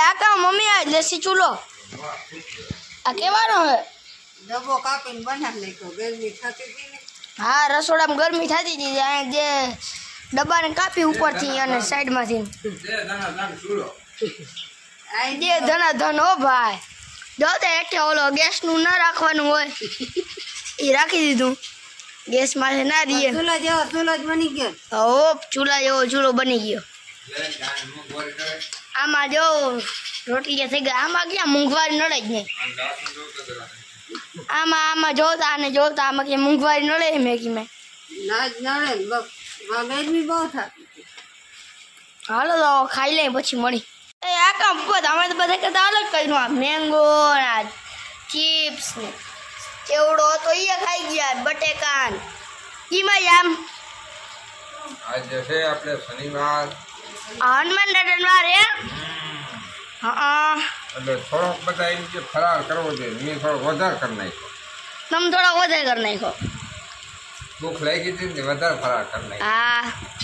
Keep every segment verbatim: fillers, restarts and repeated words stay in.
આ કા મમ્મી આ દેશી ચૂલો આ કેવાનો હે ડબ્બો કાપીને બનાવી નાખ્યો ગરમી થતી હતી ને હા રસોડામાં ગરમી થતી હતી આ જે ડબ્બાને કાપી ઉપરથી અને સાઈડમાંથી દે ધના ધન ઓ ભાઈ જો તે એટલે ઓલો ગેસનું ના રાખવાનું હોય એ રાખી દીધું ગેસ માથે ના દઈએ ચૂલા જેવો ચૂલો જ બની ગયો ઓ ચૂલા જેવો ચૂલો બની ગયો આમાં જો રોટલી થઈ ગઈ આમાં ક્યાં મોંઘવારી નડે જ નહીં આમાં આમાં જોતા અને જોતા આમાં ક્યાં મોંઘવારી નડે મેગી મેં ના જ નડે ગરમી બહુ થતી હાલો તો ખાઈ લે પછી મળી એ આ કામ પત અમે તો બધા કરતા અલગ કર્યું આ મેંગો આ ચિપ્સ ને ચેવડો તો એ ખાઈ ગયા બટેકા કીમાં આમ આજે છે આપણે શનિવાર હનુમાન દાદા વાર હે હા એટલે થોડોક બધા એમ કે ફરાર કરવો જોઈએ મેં થોડોક વધારે કરી નાખ્યો તમે થોડા વધારે કરી નાખો ભૂખ લાગી હતી ને વધારે ફરાર કરી નાખ્યો હા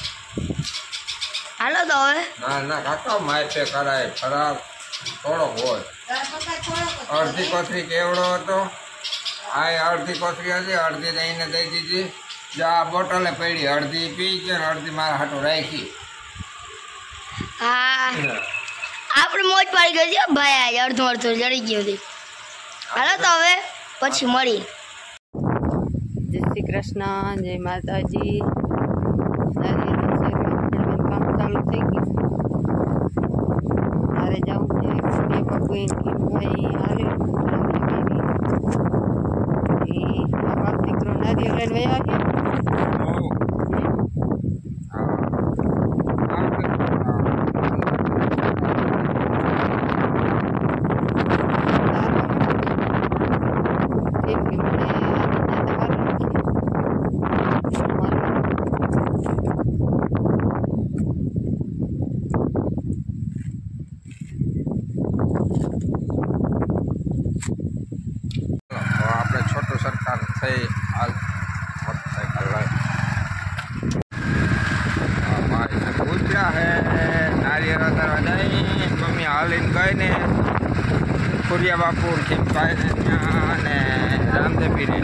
હાલો તો હવે ના ના કાકા માથે કરાય ફરાર થોડોક હોય અડધી કોથરી કેવડો હતો આ અડધી કોથરી હતી અડધી દઈને દઈ દીધી જો આ બોટલે પડી અડધી પી ગયો ને અડધી મારા હાટું રાખી હા આપણે મોજ પાડી ગઈ છે ભાઈ આજે અડધું અડધું જડી ગયું હતી હાલો તો હવે પછી મળી જય શ્રી કૃષ્ણ જય માતાજી કામ ચાલુ થઈ ગયું મારે જવું છે બે પગું ભાઈ હારે એ આ બાપ દીકરો નારિયેળ લઈને વયા ગયા આપણે છોટું સરકાર થઈ હાલ મોટરસાઇકલ પૂછ્યા હે નારિયેળ વધારવા જાય મમ્મી હાલીને ગઈ ને ખુરિયા બાપુ ખીમભાઈ ને ત્યાં ને રામદેવીને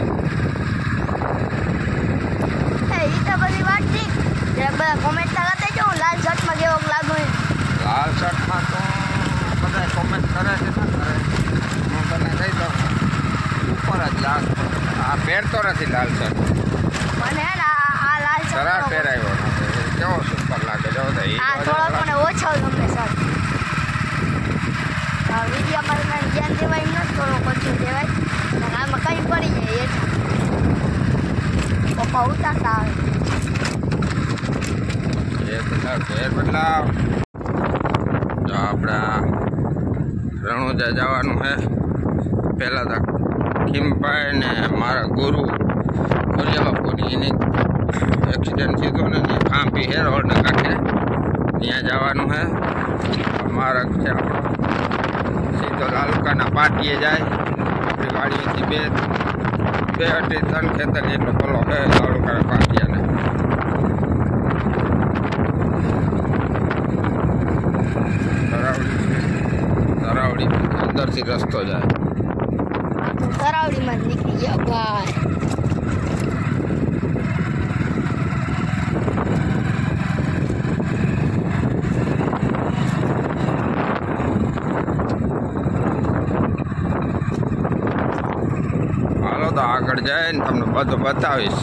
એ તો બધી વાત ઠીક બધા કોમેન્ટ લગાતે જો લાલ શર્ટમાં કેવો લાગુ લાલ શર્ટમાં તો બધા કોમેન્ટ કરે છે ના કરે હું તને કહી દઉં ઉપર જ લાલ આ પહેરતો નથી લાલ શર્ટ મને હે ને આ લાલ શરાર શર્ટ પહેરાયો નથી કેવો સુપર લાગે જો તો આ થોડો મને ઓછો ગમે શર્ટ આ વિડીયોમાં મને ધ્યાન દેવાય ન થોડો ઓછું દેવાય અને આમાં કંઈ પડી જાય એ પપ્પા ઉતારતા આવે એ બધા ઘેર બદલાવ તો આપણા રણુજા જવાનું છે પહેલાં તો ખીમભાઈ ને મારા ગુરુ ખોરિયા બાપુની એની એક્સિડન્ટ થયો ને ખાંભી હે રોડને કાંઠે ત્યાં જવાનું છે મારા છે આપણો સીધો તાલુકાના પાટીએ જાય આપણી વાડીઓથી બે બે અઢી ત્રણ ખેતર એટલો પેલો છે તાલુકાના પાટિયાને તરાવડી અંદરથી રસ્તો જાય તરાવડીમાં નીકળી ગયા ભાઈ હાલો તો આગળ જાય ને તમને બધું બતાવીશ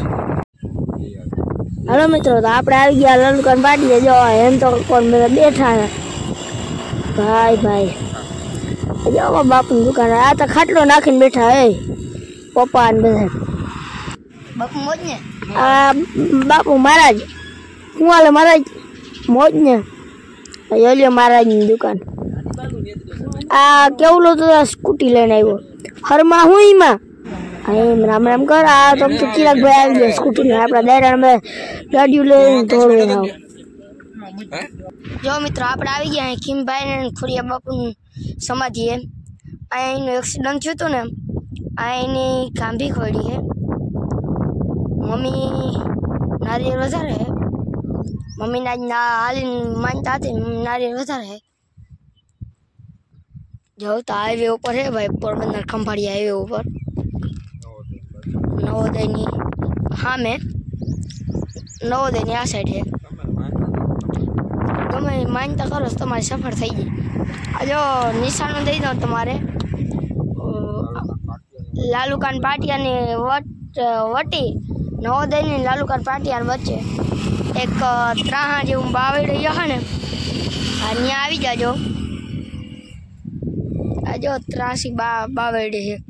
હાલો મિત્રો તો આપણે આવી ગયા લલકન પાટીએ જો એમ તો કોણ બધા બેઠા ને ભાઈ ભાઈ જો બાપુની દુકાન આ તો ખાટલો નાખીને બેઠા હે પપ્પા ને બધા બાપુ મોજ ને આ બાપુ મહારાજ હું હાલે મહારાજ મોજ ને યોલિયો મહારાજની દુકાન આ કેવલો તો સ્કૂટી લઈને આવ્યો હરમાં હું એમાં એમ રામ રામ કર આ તો ચિરાગભાઈ આવી ગયા સ્કૂટી ને આપણા દાયરા અમે ગાડીઓ લઈને દોડે જો મિત્રો આપણે આવી ગયા ખીમભાઈ ને ખુરિયા બાપુની સમાધિ એ આ એનું એક્સિડન્ટ થયું હતું ને આ એની ખાંભી ખોડી છે મમ્મી નારિયેળ વધારે છે મમ્મીને આજ ના હાલીને માનતા હતી નારિયેળ વધારે છે जो तो हाईवे ऊपर है भाई, पोरबंदर खंभाड़ी हाईवे ऊपर नवोदय नी हाँ में नवोदय नी आ साइड है। તમે માનતા કરો તો તમારી સફળ થઈ ગઈ। આ જો નિશાનો દઈ દઉં તમારે લાલુકાન પાટિયાની વટ વટી નવોદયની લાલુકાન પાટિયા વચ્ચે એક ત્રાહા જેવું બાવડી છે ને, આ ત્યાં આવી જાજો। આ જો ત્રાસી બા બાવડી છે।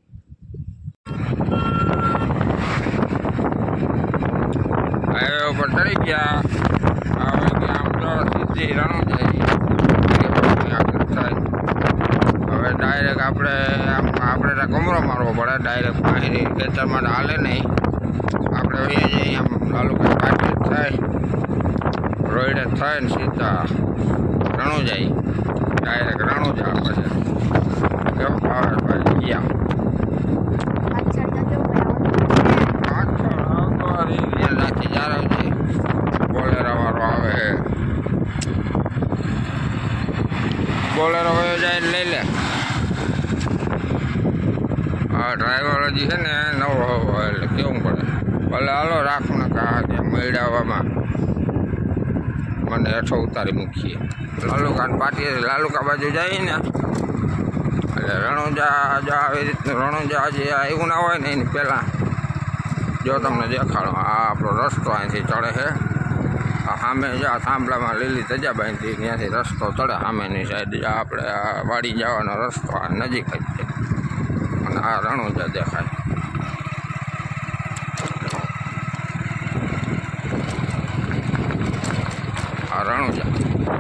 હાઈવે ઉપર ચડી ગયા, હવે ગયા આમ તો સીધી રણુંજાઈ આગળ થાય। હવે ડાયરેક્ટ આપણે આપણે ત્યાં કમરો મારવો પડે, ડાયરેક્ટ પાણી ખેતરમાં હાલે નહીં। આપણે અહીંયા જઈએ આમ લાલુકા પાટી થાય, રોઈડે થાય ને સીધા રણુંજાઈ, ડાયરેક્ટ રણુંજા આપણે કેવું પાવર ભાઈ ગયા નાખી જારવજી બોલેરો વાળો આવે છે, બોલેરો વયો જાય લઈ લે। હા ડ્રાઈવર હજી છે ને નવો એટલે કેવું પડે, ભલે હાલો રાખું ને કા કે મેળાવામાં મને હેઠો ઉતારી મૂકીએ। લાલુકાન પાટીએ લાલુકા બાજુ જાય ને એટલે રણુજા જો આવી રીતનું રણુજા હજી આવ્યું ના હોય ને એની પહેલાં જો તમને દેખાડો, આ આપણો રસ્તો અહીંથી ચડે છે। આ સામે જો થાંભલામાં લીલી તજાબાઈથી ત્યાંથી રસ્તો ચડે સામેની સાઈડ, આપણે આ વાડી જવાનો રસ્તો આ નજીક જ છે અને આ રણુજા દેખાય। આ રણુજા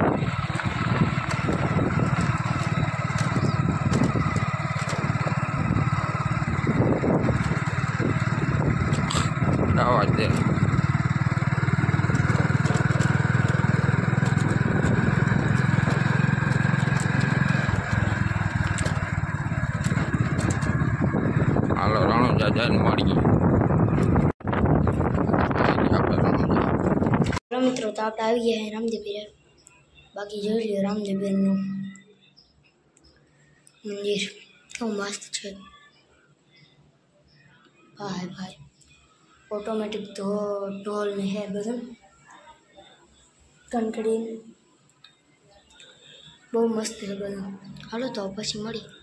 આવાજ દે હાલો રણુજા જઈને મળીએ। હેલો મિત્રો, તો આપણે આવી ગયા રામદેવ પીર। બાકી જોઈ લ્યો રામદેવ પીરનું મંદિર કેવું મસ્ત છે ભાઈ ભાઈ। ऑटोमेटिक ढोल ढोल में है बदन कंकड़ी बहुत मस्त है बदन। हालो तो પછી મળી।